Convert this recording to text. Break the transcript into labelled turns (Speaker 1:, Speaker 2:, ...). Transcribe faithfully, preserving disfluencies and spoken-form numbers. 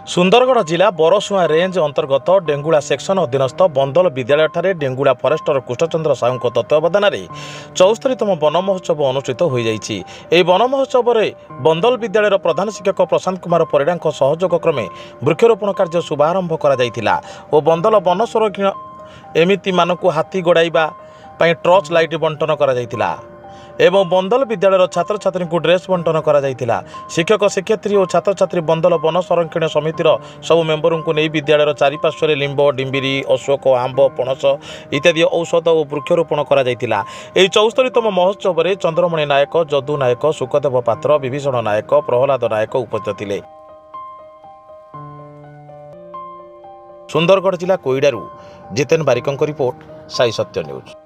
Speaker 1: सुंदरगढ़ जिला बरसुआ रेंज अंतर्गत डेंगुड़ा सेक्शन अधीनस्थ बंदल विद्यालय डेंगुड़ा फरेस्टर कृष्णचंद्र साहू तत्वावधान में चौस्तरीतम वन महोत्सव अनुष्ठित हो जाइछि। एही वन महोत्सव में बंदल विद्यालय प्रधान शिक्षक प्रशांत कुमार परिड़ा सहयोग क्रमे वृक्षरोपण कार्य शुभारंभ करा जाइथिला और बंदल वन संरक्षण एमिति मानकु हाथी गोड़ाइबा पई टॉर्च लाइट बंटन करा जाइथिला एवं बंदल विद्यालय छात्र छात्री को ड्रेस बंटन करा जाइथिला। शिक्षक शिक्षयित्री और छात्र छात्री बंदल वन संरक्षण समितिर सब मेम्बर को नहीं विद्यालय चारिपार्श्व लिंब डिंबिरी अशोक आंब पणस इत्यादि औषध और वृक्षरोपण करा जाइथिला। एही चौस्तरीतम महोत्सव में चंद्रमणि नायक जदू नायक सुखदेव पात्र विभीषण नायक प्रहलाद नायक उपस्थित थिले। सुंदरगढ़ जिला कोईडारू जितेन बारिकों रिपोर्ट साई सत्य न्यूज।